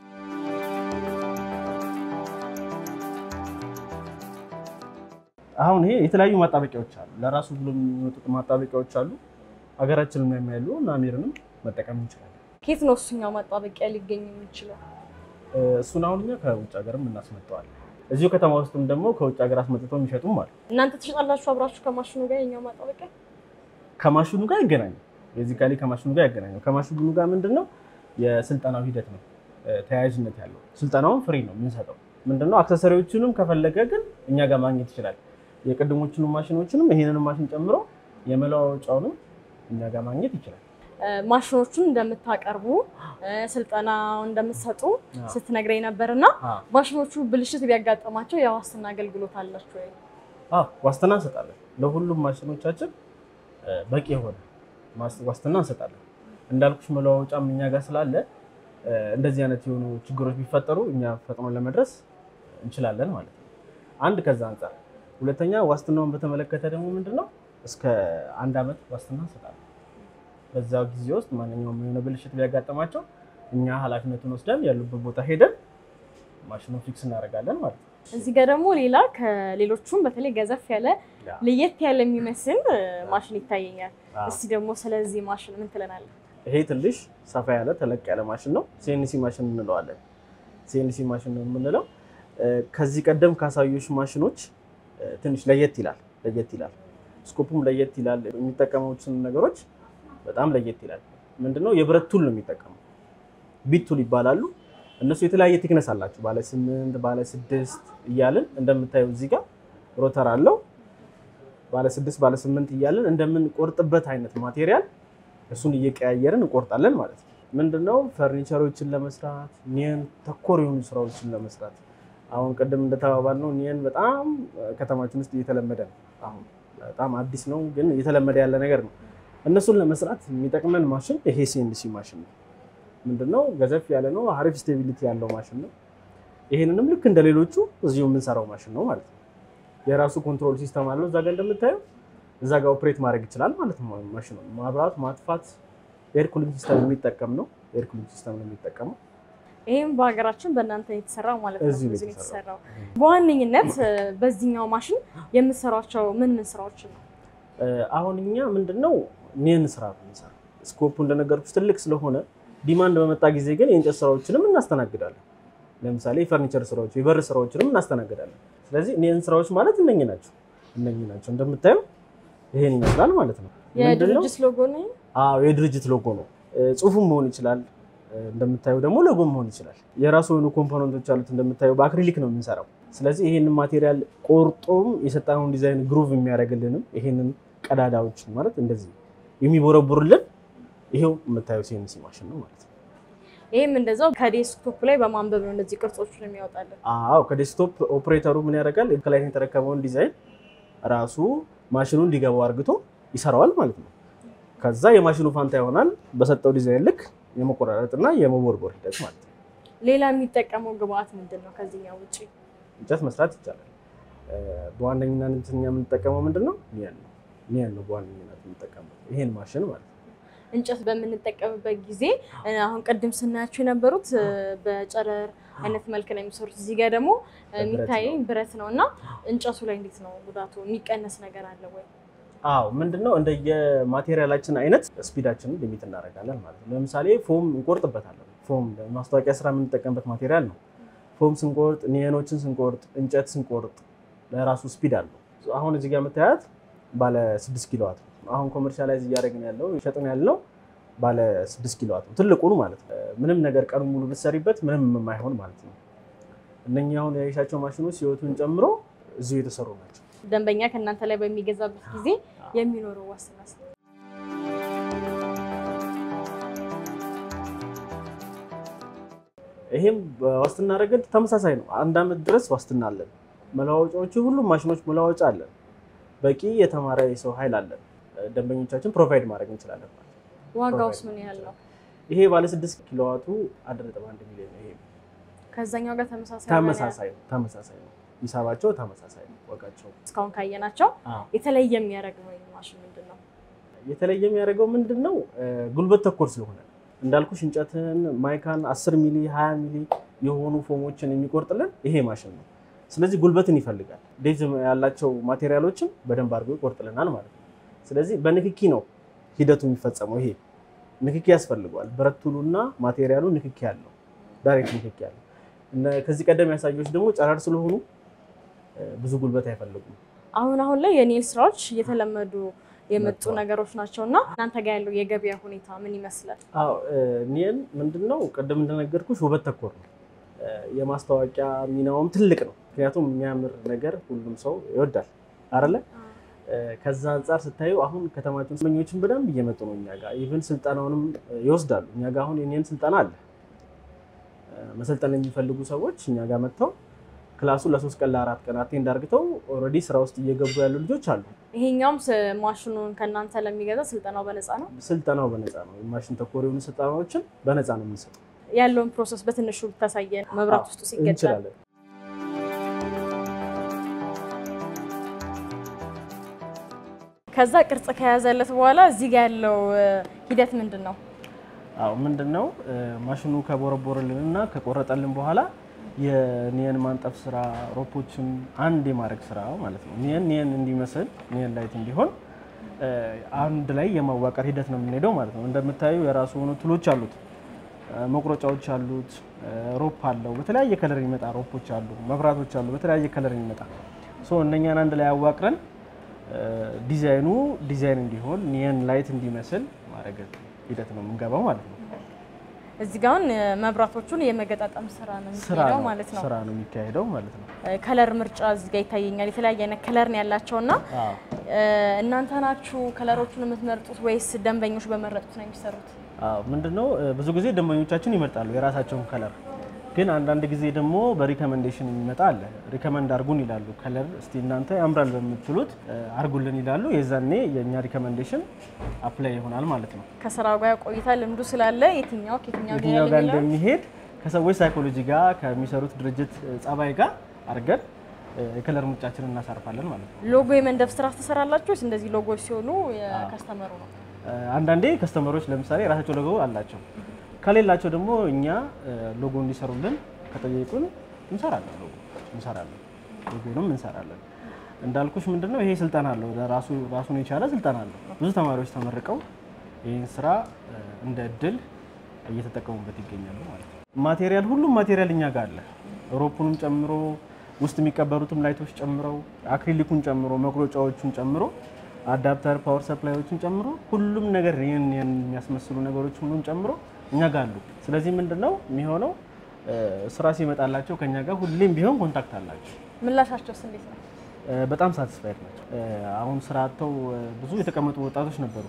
አሁን ይሄ የተለያዩ ማጣበቂያዎች አሉ ለራሱ ብሎ የሚወጡት ማጣበቂያዎች አሉ ሀገራችንን የሚያመያሉ እና አሜሪካንም መጠቀም እንችላለን ከየት ነው እሱኛው ማጣበቂያ ሊገኝ የሚችለው እሱን አሁን እኛ ከውጭ ሀገርም እናስመጣዋለን እዚሁ ከተማ ውስጥም ደግሞ ከውጭ ሀገር አስመጥተው የሚሸጡም አሉ እናንተ ትሸጣላችሁ አብራችሁ ከማሽኑ ጋር የኛው ማጣበቂያ ከማሽኑ ጋር ይገናኛል ቤዚካሊ ከማሽኑ ጋር ያገናኘው ከማሽኑ ጋር ምንድነው የስልጠናው ሂደት ነው ተያያዥነት ያለው ስልጠናውን ፍሪ ነው የምንሰጠው ምንድነው አክሰሰሪዎቹንም ከፈለገ ግን እኛ ጋር ማግኘት ይችላል የቀድሞቹንም ማሽኖችንም ይሄንንም ማሽን ጨምሮ የመለዋወጫውንም እኛ ጋር ማግኘት ይችላል ማሽኖቹን እንደምታቀርቡ ስልጠናው እንደምትሰጡ ስትነግረኝ ነበርና ማሽኖቹ ብልሽት ቢያጋጥማቸው የዋስትና አገልግሎት አላችሁ ወይ አዎ ዋስትና እንሰጣለን ለሁሉም ማሽኖቻችን በቂ የሆነ ዋስትና እንሰጣለን እንዳልኩሽ መለዋወጫም እኛ ጋር ስላለ እንደዚህ አይነት የሆኑ ችግሮች ቢፈጠሩ እኛ ፈጥኖ ለመድረስ እንችላለን ማለት ነው አንድ ከዛ አንፃር ሁለተኛ ዋስትናውን በተመለከተ ደግሞ ምንድነው እስከ አንድ አመት ዋስትና እንሰጣለን በዛው ጊዜ ውስጥ ማንኛውም የሆነ ብልሽት ቢያጋጥማቸው እኛ ኃላፊነቱን ወስደን ያሉበት ቦታ ሄደን ማሽኑን ፊክስ እናደርጋለን ማለት ነው እዚህ ጋር ደግሞ ሌላ ከሌሎቹም በተለይ ገዘፍ ያለ ለየት ያለ የሚመስል ማሽን ይታየኛል እስቲ ደግሞ ስለዚህ ማሽን ምን ትለናለህ ይሄ ትንሽ ሰፋ ያለ ተለቅ ያለ ማሽን ነው ሲኤንሲ ማሽን እንለዋለን ሲኤንሲ ማሽን ነው የምንለው ከዚህ ቀደም ካሳዩሽ ማሽኖች ትንሽ ለየት ይላል ለየት ይላል ስኮፑም ለየት ይላል የሚጠቀሙትን ነገሮች በጣም ለየት ይላል ምንድነው የብረት ቱል ነው የሚጠቀመው ቢት ቱል ይባላሉ እነሱ የተለያየ ቲክነስ አላቸው ባለ ስምንት ባለ ስድስት እያልን እንደምታየው እዚህ ጋር ሮተር አለው ባለ ስድስት ባለ ስምንት እያልን እንደምንቆርጥበት አይነት ማቴሪያል እሱን እየቀያየርን እንቆርጣለን ማለት ነው ምንድነው ፈርኒቸሮችን ለመስራት ኒየን ተኮር የሆኑ ስራዎችን ለመስራት አሁን ቀደም እንደተባባልነው ኒየን በጣም ከተማችን ውስጥ እየተለመደ ነው አሁን በጣም አዲስ ነው ግን እየተለመደ ያለ ነገር ነው እነሱን ለመስራት የሚጠቅመን ማሽን ይሄ ሲኤንሲ ማሽን ነው ምንድነው ገዘፍ ያለ ነው አሪፍ ስቴቢሊቲ ያለው ማሽን ነው ይሄንንም ልክ እንደሌሎቹ እዚሁ የምንሰራው ማሽን ነው ማለት ነው የራሱ ኮንትሮል ሲስተም አለው እዛ ጋር እንደምታየው እዛ ጋር ኦፕሬት ማድረግ ይችላል ማለት ነው ማሽኑ ማብራት ማጥፋት ኤር ኩሊንግ ሲስተም የሚጠቀም ነው ኤር ኩሊንግ ሲስተም ነው የሚጠቀመው ይሄም በሀገራችን በእናንተ የተሰራው ማለት ነው እዚህ የተሰራው በዋነኝነት በዚህኛው ማሽን የምትሰራቸው ምን ምን ስራዎች ነው አሁን እኛ ምንድነው ኒየን ስራ ነው የምንሰራው ስኮፑ እንደነገርኩሽ ትልቅ ስለሆነ ዲማንድ በመጣ ጊዜ ግን የእንጨት ስራዎችንም እናስተናግዳለን ለምሳሌ የፈርኒቸር ስራዎች የበር ስራዎችንም እናስተናግዳለን ስለዚህ ኒየን ስራዎች ማለት እነኚህ ናቸው እነኚህ ናቸው እንደምታየው ይሄን ይመስላል ማለት ነው የድርጅት ሎጎ ነው አዎ የድርጅት ሎጎ ነው ጽሁፉም መሆን ይችላል እንደምታየው ደግሞ ሎጎም መሆን ይችላል የራሱ የሆኑ ኮምፖነንቶች አሉት እንደምታየው በአክሪሊክ ነው የምንሰራው ስለዚህ ይሄንን ማቴሪያል ቆርጦም የሰጣነውን ዲዛይን ግሩቭ የሚያደርግልንም ይሄንን ቀዳዳዎች ማለት እንደዚህ የሚቦረቡርልን ይሄው የምታዩት ሲኤንሲ ማሽን ነው ማለት ነው። ይሄም እንደዛው ከዴስክቶፕ ላይ በማንበብ ነው እንደዚህ ቅርጾችን የሚያወጣልን። አዎ ከዴስክቶፕ ኦፕሬተሩ ምን ያደርጋል? ከላይ የተረከበውን ዲዛይን ራሱ ማሽኑ እንዲገባው አርግቶ ይሰራዋል ማለት ነው። ከዛ የማሽኑ ፋንታ ይሆናል በሰጠው ዲዛይን ልክ የመቆራረጥና የመቦርቦር ሂደት ማለት ነው። ሌላ የሚጠቀመው ግብአት ምንድነው? ከዚህኛው ውጪ እንጨት መስራት ይቻላል። በዋነኝነት እኛ የምንጠቀመው ምንድነው? ኒያን ነው። ኒያን ነው በዋነኝነት የምንጠቀመው ይሄን ማሽን ማለት ነው። እንጨት በምንጠቀምበት ጊዜ አሁን ቀደም ስናያቸው የነበሩት በጨረር አይነት መልክ ነው የሚሰሩት። እዚህ ጋር ደግሞ የሚታየኝ ብረት ነውና እንጨቱ ላይ እንዴት ነው ጉዳቱ? የሚቀነስ ነገር አለ ወይ? አዎ ምንድነው እንደየማቴሪያላችን አይነት ስፒዳችንን ሊሚት እናደርጋለን ማለት ነው። ለምሳሌ ፎም እንቆርጥበታለን። ፎም ለማስታወቂያ ስራ የምንጠቀምበት ማቴሪያል ነው። ፎም ስንቆርጥ፣ ኒየኖችን ስንቆርጥ፣ እንጨት ስንቆርጥ ለራሱ ስፒድ አለው። አሁን እዚህ ጋር የምታያት ባለ ስድስት ኪሎ ዋት ነው። አሁን ኮመርሻላይዝ እያደረግን ያለው ሸጥን ያለው ባለ ስድስት ኪሎ ዋት ነው። ትልቁን ማለት ነው። ምንም ነገር ቀኑ ሙሉ ብትሰሪበት ምንም የማይሆን ማለት ነው። እነኛ አሁን ያይሻቸው ማሽኖች ሲወቱን ጨምሮ እዚሁ የተሰሩ ናቸው። ደንበኛ ከእናንተ ላይ በሚገዛበት ጊዜ የሚኖረው ዋስትና ነው። ይሄም ዋስትና ረገድ ተመሳሳይ ነው። አንድ አመት ድረስ ዋስትና አለን። መለዋወጫዎቹ ሁሉም ማሽኖች መለዋወጫ አለን። በቂ የተማረ የሰው ኃይል አለን። ደንበኞቻችን ፕሮቫይድ ማድረግ እንችላለን ማለት ነው። ዋጋውስ ምን ያህል ነው? ይሄ ባለ ስድስት ኪሎ ዋቱ አንድ ነጥብ አንድ ሚሊዮን ነው። ይሄ ከዛኛው ጋር ተመሳሳይ ተመሳሳይ ነው። ተመሳሳይ ነው። ሂሳባቸው ተመሳሳይ ነው። ዋጋቸው እስካሁን ካየናቸው የተለየ የሚያደርገው ማሽን ምንድነው? የተለየ የሚያደርገው ምንድነው? ጉልበት ተኮር ስለሆነ እንዳልኩሽ እንጨትን ማይካን አስር ሚሊ ሃያ ሚሊ የሆኑ ፎሞችን የሚቆርጥልን ይሄ ማሽን ነው። ስለዚህ ጉልበትን ይፈልጋል። ዴዝ ያላቸው ማቴሪያሎችን በደንብ አድርጎ ይቆርጥልናል ማለት ነው። ስለዚህ በንክኪ ነው ሂደቱ የሚፈጸመው። ይሄ ንክኪ ያስፈልጋል። ብረት ቱሉና ማቴሪያሉ ንክኪ ያለው ዳይሬክት ንክኪ ያለው እና ከዚህ ቀደም ያሳየሁሽ ደግሞ ጨረር ስለሆኑ ብዙ ጉልበት አይፈልጉም። አሁን አሁን ላይ የኔል ስራዎች እየተለመዱ የመጡ ነገሮች ናቸውና እናንተ ጋር ያለው የገበያ ሁኔታ ምን ይመስላል? አዎ ኒል ምንድነው ቀደም እንደነገርኩሽ ውበት ተኮር ነው። የማስታወቂያ ሚናውም ትልቅ ነው። ምክንያቱም የሚያምር ነገር ሁሉም ሰው ይወዳል አይደለ? ከዛ አንፃር ስታዩ አሁን ከተማችን ሰኞችን በደንብ እየመጡ ነው እኛ ጋር ኢቭን ስልጣናውንም ይወስዳሉ። እኛ ጋር አሁን የኔን ስልጣና አለ። መሰልጠን የሚፈልጉ ሰዎች እኛ ጋር መጥተው ክላሱ ለሶስት ቀን ለአራት ቀን አቴንድ አድርገው ኦሬዲ ስራ ውስጥ እየገቡ ያሉ ልጆች አሉ። ይሄኛውም ማሽኑን ከናንተ ለሚገዛ ስልጣናው በነፃ ነው? ስልጣናው በነፃ ነው። ማሽን ተኮር የሆኑ ስልጣናዎችን በነፃ ነው የምንሰጠው። ያለውን ፕሮሰስ በትንሹ ብታሳየን መብራት ውስጥ ሲገጫል። ከዛ ቅርጽ ከያዘለት በኋላ እዚህ ጋር ያለው ሂደት ምንድነው? አዎ ምንድነው ማሽኑ ከቦረቦረልንና ከቆረጠልን በኋላ የኒየን ማንጠፍ ስራ ሮፖችን አንድ የማድረግ ስራ ማለት ነው። ኒየን ኒየን እንዲመስል ኒየን ላይት እንዲሆን አንድ ላይ የማዋቀር ሂደት ነው የምንሄደው ማለት ነው። እንደምታዩ የራሱ ሆኖ ቱሎች አሉት፣ መቁረጫዎች አሉት፣ ሮፕ አለው፣ በተለያየ ከለር የሚመጣ ሮፖች አሉ፣ መብራቶች አሉ፣ በተለያየ ከለር የሚመጣ ሶ እነኛን አንድ ላይ አዋቅረን ዲዛይኑ ዲዛይን እንዲሆን ኒየን ላይት እንዲመስል ማድረግ ሂደት ነው የምንገባው ማለት ነው። እዚህ ጋር መብራቶቹን የመገጣጠም ስራ ነው የሚካሄደው ማለት ነው። ስራ ነው የሚካሄደው ማለት ነው። ከለር ምርጫ እዚህ ጋር ይታየኛል። የተለያየ አይነት ከለር ነው ያላቸውና እናንተ ናችሁ ከለሮቹን የምትመርጡት ወይስ ደንበኞች በመረጡት ነው የሚሰሩት? አዎ ምንድነው ብዙ ጊዜ ደንበኞቻችን ይመርጣሉ የራሳቸውን ከለር። ግን አንዳንድ ጊዜ ደግሞ በሪከመንዴሽን የሚመጣ አለ። ሪከመንድ አርጉን ይላሉ። ከለር እስቲ እናንተ ያምራል በምትሉት አርጉልን ይላሉ። የዛኔ የኛ ሪከመንዴሽን አፕላይ ይሆናል ማለት ነው። ከስራው ጋር ቆይታ ልምዱ ስላለ የትኛው ከየትኛው ጋር እንደሚሄድ ከሰዎች ሳይኮሎጂ ጋር ከሚሰሩት ድርጅት ጸባይ ጋር አርገን የከለር ምርጫችንን እናሳርፋለን ማለት ነው። ሎጎ የመንደፍ ስራ ትሰራላችሁ ወይስ እንደዚህ ሎጎዎች ሲሆኑ የከስተመሩ ነው? አንዳንዴ ከስተመሮች ለምሳሌ ራሳቸው ሎጎ አላቸው። ከሌላቸው ደግሞ እኛ ሎጎ እንዲሰሩልን ከጠየቁን እንሰራለን። ሎጎ እንሰራለን። ሎጎንም እንሰራለን። እንዳልኩሽ ምንድነው ይሄ ስልጣና አለው። ራሱ ራሱን የቻለ ስልጣና አለው። ብዙ ተማሪዎች ተመርቀው ይሄን ስራ እንደ እድል እየተጠቀሙበት ይገኛሉ ማለት ነው። ማቴሪያል ሁሉም ማቴሪያል እኛ ጋር አለ። ሮፑንም ጨምሮ ውስጥ የሚቀበሩትም ላይቶች ጨምረው አክሪሊኩን ጨምሮ መቁረጫዎቹን ጨምሮ አዳፕተር ፓወር ሰፕላዮችን ጨምሮ ሁሉም ነገር ይሄን የሚያስመስሉ ነገሮች ሁሉም ጨምሮ እኛ ጋር አሉ። ስለዚህ ምንድነው የሚሆነው ስራ ሲመጣላቸው ከኛ ጋር ሁሌም ቢሆን ኮንታክት አላቸው። ምላሻቸውስ እንዴት ነው? በጣም ሳቲስፋይድ ናቸው። አሁን ስራ አጥተው ብዙ የተቀመጡ ወጣቶች ነበሩ።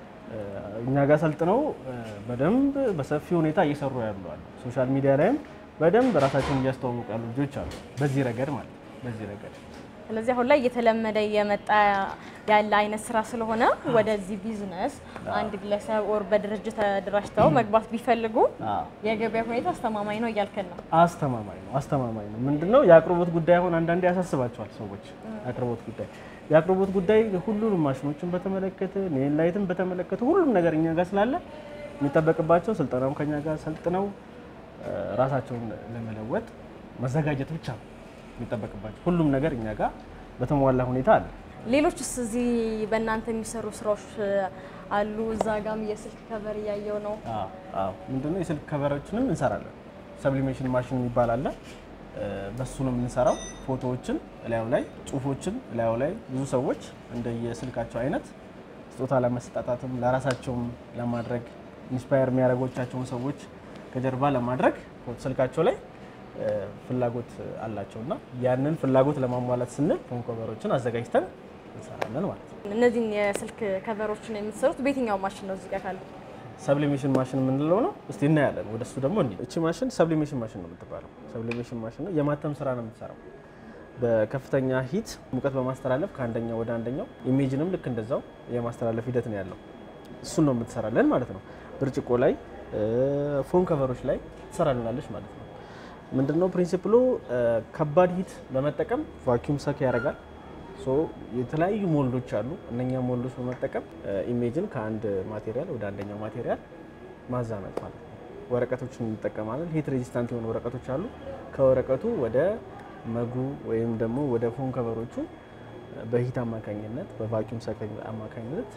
እኛ ጋር ሰልጥነው በደንብ በሰፊ ሁኔታ እየሰሩ ያሉ አሉ። ሶሻል ሚዲያ ላይም በደንብ ራሳቸውን እያስተዋወቁ ያሉ ልጆች አሉ። በዚህ ረገድ ማለት በዚህ ረገድ ስለዚህ አሁን ላይ እየተለመደ የመጣ ያለ አይነት ስራ ስለሆነ ወደዚህ ቢዝነስ አንድ ግለሰብ ኦር በድርጅት ተደራጅተው መግባት ቢፈልጉ የገበያ ሁኔታ አስተማማኝ ነው እያልከን ነው? አስተማማኝ ነው አስተማማኝ ነው። ምንድነው የአቅርቦት ጉዳይ አሁን አንዳንዴ ያሳስባቸዋል ሰዎች። የአቅርቦት ጉዳይ የአቅርቦት ጉዳይ ሁሉንም ማሽኖችን በተመለከተ ኔል ላይትን በተመለከተ ሁሉም ነገር እኛ ጋር ስላለ የሚጠበቅባቸው ስልጠናውን ከኛ ጋር ሰልጥነው ራሳቸውን ለመለወጥ መዘጋጀት ብቻ ነው የሚጠበቅባቸው። ሁሉም ነገር እኛ ጋር በተሟላ ሁኔታ አለ። ሌሎችስ እዚህ በእናንተ የሚሰሩ ስራዎች አሉ? እዛ ጋም የስልክ ከቨር እያየው ነው። አዎ አዎ፣ ምንድነው የስልክ ከቨሮችንም እንሰራለን። ሰብሊሜሽን ማሽን የሚባል አለ። በሱ ነው የምንሰራው። ፎቶዎችን ላዩ ላይ፣ ጽሁፎችን ላዩ ላይ ብዙ ሰዎች እንደየስልካቸው አይነት ስጦታ ለመስጠታትም ለራሳቸውም ለማድረግ ኢንስፓየር የሚያደርጓቸውን ሰዎች ከጀርባ ለማድረግ ስልካቸው ላይ ፍላጎት አላቸውና ያንን ፍላጎት ለማሟላት ስንል ፎን ከቨሮችን አዘጋጅተን እንሰራለን ማለት ነው። እነዚህን የስልክ ከቨሮችን የምትሰሩት በየትኛው ማሽን ነው? እዚህ ጋር ካለ ሰብሊሜሽን ማሽን የምንለው ነው። እስቲ እናያለን። ወደሱ ደግሞ እንዴ እቺ ማሽን ሰብሊሜሽን ማሽን ነው የምትባለው። ሰብሊሜሽን ማሽን ነው የማተም ስራ ነው የምትሰራው። በከፍተኛ ሂት ሙቀት በማስተላለፍ ከአንደኛው ወደ አንደኛው ኢሜጅንም ልክ እንደዛው የማስተላለፍ ሂደት ነው ያለው። እሱን ነው የምትሰራለን ማለት ነው። ብርጭቆ ላይ ፎን ከቨሮች ላይ ትሰራልናለች ማለት ነው። ምንድነው ፕሪንሲፕሉ? ከባድ ሂት በመጠቀም ቫኪዩም ሰክ ያደርጋል። ሶ የተለያዩ ሞልዶች አሉ። እነኛ ሞልዶች በመጠቀም ኢሜጅን ከአንድ ማቴሪያል ወደ አንደኛው ማቴሪያል ማዛመድ ማለት ነው። ወረቀቶችን እንጠቀማለን። ሂት ሬዚስታንት የሆኑ ወረቀቶች አሉ። ከወረቀቱ ወደ መጉ ወይም ደግሞ ወደ ፎን ከቨሮቹ በሂት አማካኝነት በቫኪዩም ሰክ አማካኝነት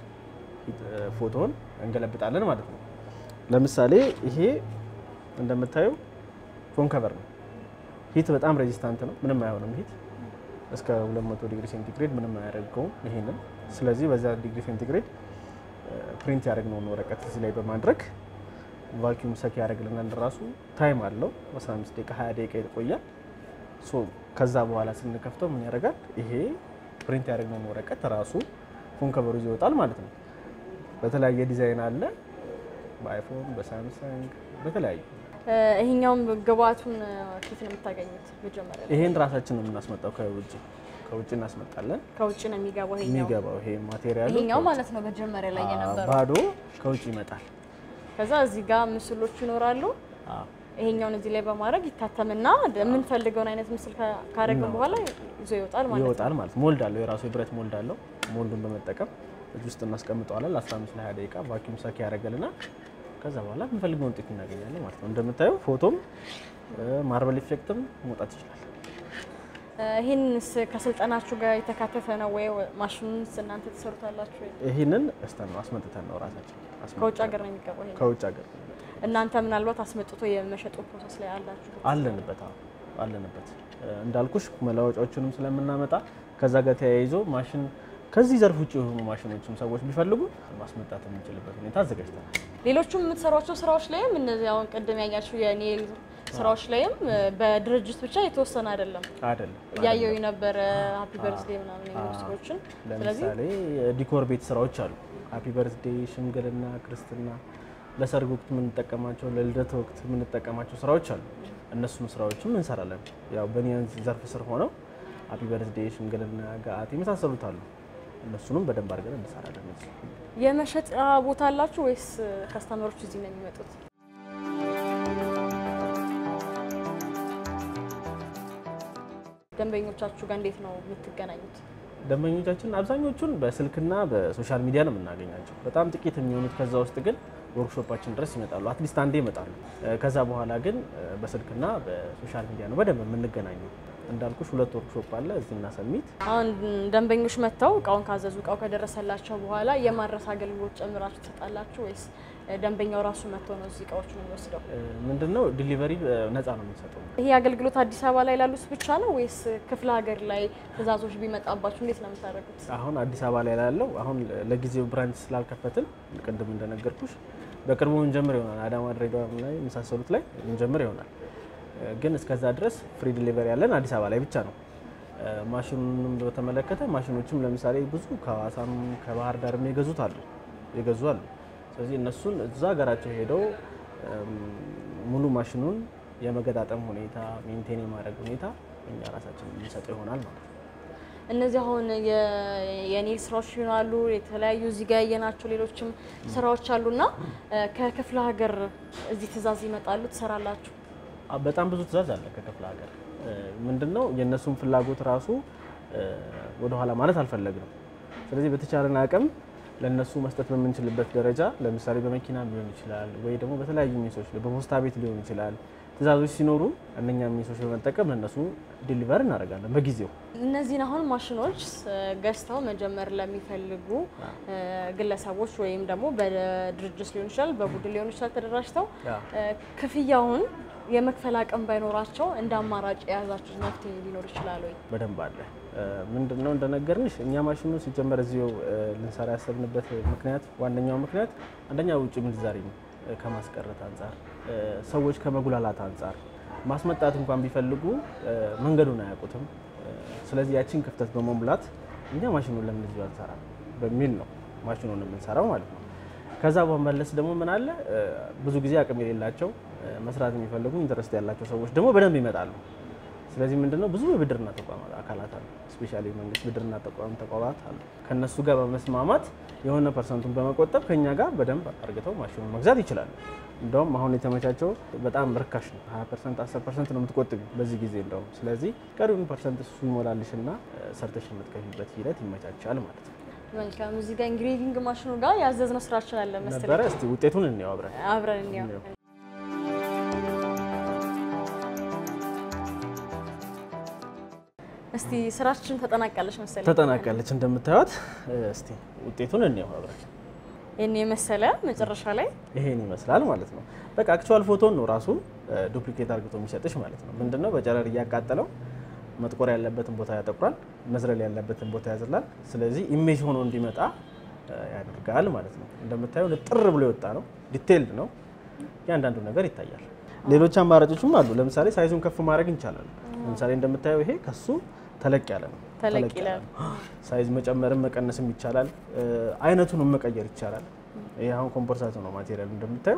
ፎቶን እንገለብጣለን ማለት ነው። ለምሳሌ ይሄ እንደምታዩ ፎን ከቨር ነው። ሂት በጣም ሬዚስታንት ነው። ምንም አይሆንም። ሂት እስከ ሁለት መቶ ዲግሪ ሴንቲግሬድ ምንም አያደርገውም ይሄንን። ስለዚህ በዛ ዲግሪ ሴንቲግሬድ ፕሪንት ያደረግነውን ወረቀት እዚህ ላይ በማድረግ ቫኪዩም ሰክ ያደርግልናል። ራሱ ታይም አለው። አስራ አምስት ደቂቃ ሃያ ደቂቃ ይቆያል። ሶ ከዛ በኋላ ስንከፍተው ምን ያደርጋል? ይሄ ፕሪንት ያደረግነውን ወረቀት ራሱ ፎን ከቨሩ ይዞ ይወጣል ማለት ነው። በተለያየ ዲዛይን አለ። በአይፎን፣ በሳምሰንግ፣ በተለያዩ ይሄኛውም ግብአቱን ከየት ነው የምታገኙት? መጀመሪያ ይሄን ራሳችን ነው የምናስመጣው ከውጭ ከውጭ እናስመጣለን። ከውጭ ነው የሚገባው ይሄኛው የሚገባው ይሄ ማቴሪያል ይሄኛው ማለት ነው። መጀመሪያ ላይ የነበረው ባዶ ከውጭ ይመጣል። ከዛ እዚህ ጋር ምስሎች ይኖራሉ። አዎ ይሄኛውን እዚህ ላይ በማድረግ ይታተምና የምንፈልገውን አይነት ምስል ካረግን በኋላ ይዞ ይወጣል ማለት ነው። ይወጣል ማለት ሞልድ አለው። የራሱ የብረት ሞልድ አለው። ሞልዱን በመጠቀም እዚህ ውስጥ እናስቀምጠዋለን። አስራ አምስት ለሃያ ደቂቃ ቫኪዩም ሰክ ያደርግልና ከዛ በኋላ የምንፈልገውን ውጤት እናገኛለን ማለት ነው። እንደምታዩ ፎቶም ማርበል ኢፌክትም መውጣት ይችላል። ይሄንስ ከስልጠናችሁ ጋር የተካተተ ነው ወይ ማሽኑንስ እናንተ ተሰሩታላችሁ ወይ? ይሄንን እስተን ነው አስመጥተን ነው ራሳችን አስመጥተን ከውጭ ሀገር ነው የሚገባው ይሄ? ከውጭ ሀገር። እናንተ ምናልባት አስመጥቶ የመሸጡ ፕሮሰስ ላይ አላችሁ? አለንበት። አዎ አለንበት። እንዳልኩሽ መለዋወጫዎችንም ስለምናመጣ ከዛ ጋር ተያይዞ ማሽን ከዚህ ዘርፍ ውጭ የሆኑ ማሽኖችም ሰዎች ቢፈልጉ ማስመጣት የምንችልበት ሁኔታ አዘጋጅተናል። ሌሎችም የምትሰሯቸው ስራዎች ላይም እነዚህ አሁን ቅድም ያያችሁ የኔል ስራዎች ላይም በድርጅት ብቻ የተወሰነ አይደለም አይደለም ያየው የነበረ ሃፒ በርዝዴይ ምናምን የሚሉ ስራዎችን። ስለዚህ ለምሳሌ ዲኮር ቤት ስራዎች አሉ። ሃፒ በርዝዴይ፣ ሽምግልና፣ ክርስትና፣ ለሰርግ ወቅት የምንጠቀማቸው ለልደት ወቅት የምንጠቀማቸው ስራዎች አሉ። እነሱም ስራዎችም እንሰራለን። ያው በኒያን ዘርፍ ስር ሆነው ሃፒ በርዝዴይ፣ ሽምግልና፣ ጋት የመሳሰሉት አሉ። እነሱንም በደንብ አድርገን እንሰራለን። የመሸጥ ቦታ አላችሁ ወይስ ከስተመሮች እዚህ ነው የሚመጡት? ደንበኞቻችሁ ጋር እንዴት ነው የምትገናኙት? ደንበኞቻችን አብዛኞቹን በስልክና በሶሻል ሚዲያ ነው የምናገኛቸው። በጣም ጥቂት የሚሆኑት ከዛ ውስጥ ግን ወርክሾፓችን ድረስ ይመጣሉ። አትሊስት አንዴ ይመጣሉ። ከዛ በኋላ ግን በስልክና በሶሻል ሚዲያ ነው በደንብ የምንገናኘው። እንዳልኩሽ ሁለት ወርክሾፕ አለ እዚህና ሰሚት። አሁን ደንበኞች መጥተው እቃውን ካዘዙ እቃው ከደረሰላቸው በኋላ የማድረስ አገልግሎት ጨምራችሁ ትሰጣላችሁ ወይስ ደንበኛው ራሱ መጥቶ ነው እዚህ እቃዎቹን የሚወስደው? ምንድነው ዲሊቨሪ ነፃ ነው የምንሰጠው። ይሄ አገልግሎት አዲስ አበባ ላይ ላሉት ብቻ ነው ወይስ ክፍለ ሀገር ላይ ትዕዛዞች ቢመጣባችሁ እንዴት ነው የምታደርጉት? አሁን አዲስ አበባ ላይ ላለው አሁን ለጊዜው ብራንች ስላልከፈትን ቅድም እንደነገርኩሽ በቅርቡ እንጀምር ይሆናል። አዳማ፣ ድሬዳዋ ላይ የመሳሰሉት ላይ እንጀምር ይሆናል። ግን እስከዛ ድረስ ፍሪ ዲሊቨሪ ያለን አዲስ አበባ ላይ ብቻ ነው። ማሽኑንም በተመለከተ ማሽኖችም ለምሳሌ ብዙ ከሐዋሳም ከባህር ዳርም የገዙት አሉ የገዙ አሉ። ስለዚህ እነሱን እዛ ሀገራቸው ሄደው ሙሉ ማሽኑን የመገጣጠም ሁኔታ ሜንቴን የማድረግ ሁኔታ እኛ ራሳችን የምንሰጠው ይሆናል ማለት ነው። እነዚህ አሁን የኔል ስራዎች ይሆናሉ የተለያዩ እዚህ ጋር ያየናቸው ሌሎችም ስራዎች አሉና ከክፍለ ሀገር እዚህ ትዕዛዝ ይመጣሉ ትሰራላችሁ? በጣም ብዙ ትዕዛዝ አለ ከክፍለ ሀገር። ምንድነው የነሱን ፍላጎት ራሱ ወደ ኋላ ማለት አልፈለግንም። ስለዚህ በተቻለን አቅም ለነሱ መስጠት በምንችልበት ደረጃ ለምሳሌ በመኪና ሊሆን ይችላል ወይ ደግሞ በተለያዩ ሚሶች በፖስታ ቤት ሊሆን ይችላል ትዕዛዞች ሲኖሩ እነኛ ሚሶች በመጠቀም ለነሱ ዲሊቨር እናደርጋለን በጊዜው። እነዚህን አሁን ማሽኖች ገዝተው መጀመር ለሚፈልጉ ግለሰቦች ወይም ደግሞ በድርጅት ሊሆን ይችላል በቡድን ሊሆን ይችላል ተደራጅተው ክፍያውን የመክፈል አቅም ባይኖራቸው እንደ አማራጭ የያዛችሁ መፍትሄ ሊኖር ይችላል ወይ? በደንብ አለ። ምንድነው እንደነገርንሽ እኛ ማሽኑ ሲጀመር እዚሁ ልንሰራ ያሰብንበት ምክንያት ዋነኛው ምክንያት አንደኛ ውጭ ምንዛሪ ከማስቀረት አንፃር ሰዎች ከመጉላላት አንፃር ማስመጣት እንኳን ቢፈልጉ መንገዱን አያውቁትም። ስለዚህ ያቺን ክፍተት በመሙላት እኛ ማሽኑን ለምን እዚሁ አንሰራ በሚል ነው ማሽኑን የምንሰራው ማለት ነው። ከዛ በመለስ ደግሞ ምን አለ ብዙ ጊዜ አቅም የሌላቸው መስራት የሚፈልጉ ኢንተረስት ያላቸው ሰዎች ደግሞ በደንብ ይመጣሉ። ስለዚህ ምንድነው ብዙ የብድርና ተቋማት አካላት አሉ ስፔሻሊ መንግስት ብድርና ተቋም ተቋማት አሉ። ከነሱ ጋር በመስማማት የሆነ ፐርሰንቱን በመቆጠብ ከኛ ጋር በደንብ አርግተው ማሽኑን መግዛት ይችላሉ። እንደውም አሁን የተመቻቸው በጣም ርካሽ ነው። ሃያ ፐርሰንት አስር ፐርሰንት ነው የምትቆጥቢ በዚህ ጊዜ እንደውም። ስለዚህ ቀሪውን ፐርሰንት እሱ ይሞላልሽና ሰርተሽ የምትከፊበት ሂደት ይመቻቻል ማለት ነው። መልካም። እዚህ ጋር ኢንግሬቪንግ ማሽኑ ጋር ያዘዝነው ስራችን አለ መሰለኝ ነበረ። እስቲ ውጤቱን እንየው አብረን አብረን እንየው። እስቲ ስራችን ተጠናቀለች መሰለኝ። ተጠናቀለች እንደምታዩት። እስቲ ውጤቱን እንየው አብረን። እኔ መሰለ መጨረሻ ላይ ይሄን ይመስላል ማለት ነው። በቃ አክቹዋል ፎቶን ነው ራሱ ዱፕሊኬት አድርጎ የሚሰጥሽ ማለት ነው። ምንድነው በጨረር እያቃጠለው መጥቆር ያለበትን ቦታ ያጠቁራል፣ መዝረል ያለበትን ቦታ ያዝላል። ስለዚህ ኢሜጅ ሆኖ እንዲመጣ ያደርጋል ማለት ነው። እንደምታዩት ጥር ብሎ የወጣ ነው፣ ዲቴይልድ ነው፣ ያንዳንዱ ነገር ይታያል። ሌሎች አማራጮችም አሉ። ለምሳሌ ሳይዙን ከፍ ማድረግ እንችላለን። ለምሳሌ እንደምታዩ ይሄ ከሱ ተለቅ ያለ ነው። ተለቅ ይላል። ሳይዝ መጨመርም መቀነስም ይቻላል። አይነቱንም መቀየር ይቻላል። ይሄ አሁን ኮምፖርሳቶ ነው ማቴሪያል እንደምታዩ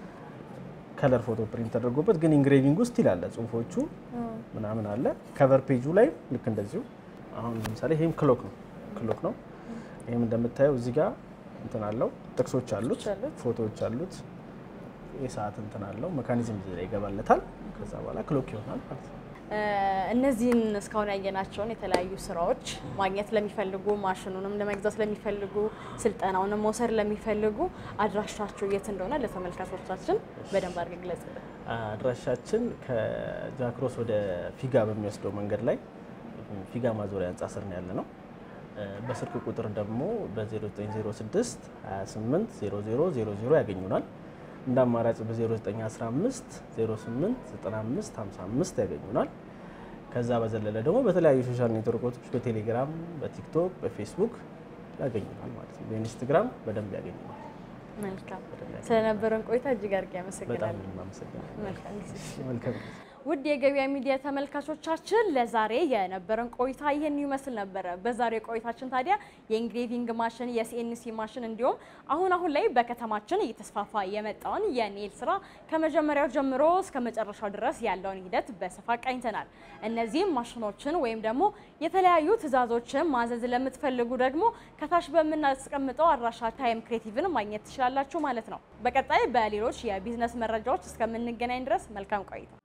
ከለር ፎቶ ፕሪንት ተደርጎበት ግን ኢንግሬቪንግ ውስጥ ይላል ጽሁፎቹ ምናምን አለ። ከቨር ፔጁ ላይ ልክ እንደዚሁ አሁን ለምሳሌ ይሄም ክሎክ ነው ክሎክ ነው። ይሄም እንደምታዩ እዚህ ጋር እንትን አለው ጥቅሶች አሉት ፎቶዎች አሉት የሰዓት እንትን አለው ሜካኒዝም እዚህ ላይ ይገባለታል። ከዛ በኋላ ክሎክ ይሆናል ማለት ነው። እነዚህን እስካሁን ያየናቸውን የተለያዩ ስራዎች ማግኘት ለሚፈልጉ ማሽኑንም ለመግዛት ለሚፈልጉ ስልጠናውንም መውሰድ ለሚፈልጉ አድራሻቸው የት እንደሆነ ለተመልካቾቻችን በደንብ አድርገን ግለጽልን። አድራሻችን ከጃክሮስ ወደ ፊጋ በሚወስደው መንገድ ላይ ፊጋ ማዞሪያ ህንጻ ስር ነው ያለነው። በስልክ ቁጥር ደግሞ በ ዘጠኝ ዜሮ ስድስት ሃያ ስምንት ዜሮ ዜሮ ዜሮ ዜሮ ያገኙናል። እንደ አማራጭ በ ዘጠኝ አስራ አምስት ዜሮ ስምንት ዘጠና አምስት ሃምሳ አምስት ያገኙናል። ከዛ በዘለለ ደግሞ በተለያዩ ሶሻል ኔትወርኮች በቴሌግራም፣ በቲክቶክ፣ በፌስቡክ ያገኙናል ማለት ነው። በኢንስታግራም በደንብ ያገኙናል። መልካም። ስለነበረን ቆይታ እጅግ አድርጌ አመሰግናለሁ። በጣም አመሰግናለሁ። መልካም ጊዜ። መልካም። ውድ የገበያ ሚዲያ ተመልካቾቻችን ለዛሬ የነበረን ቆይታ ይሄን ይመስል ነበር። በዛሬ ቆይታችን ታዲያ የኢንግሬቪንግ ማሽን፣ የሲኤንሲ ማሽን እንዲሁም አሁን አሁን ላይ በከተማችን እየተስፋፋ የመጣውን የኔል ስራ ከመጀመሪያው ጀምሮ እስከ መጨረሻው ድረስ ያለውን ሂደት በስፋት ቃኝተናል። እነዚህም ማሽኖችን ወይም ደግሞ የተለያዩ ትዕዛዞችን ማዘዝ ለምትፈልጉ ደግሞ ከታች በምናስቀምጠው አድራሻ ታይም ክሬቲቭን ማግኘት ትችላላችሁ ማለት ነው። በቀጣይ በሌሎች የቢዝነስ መረጃዎች እስከምንገናኝ ድረስ መልካም ቆይታ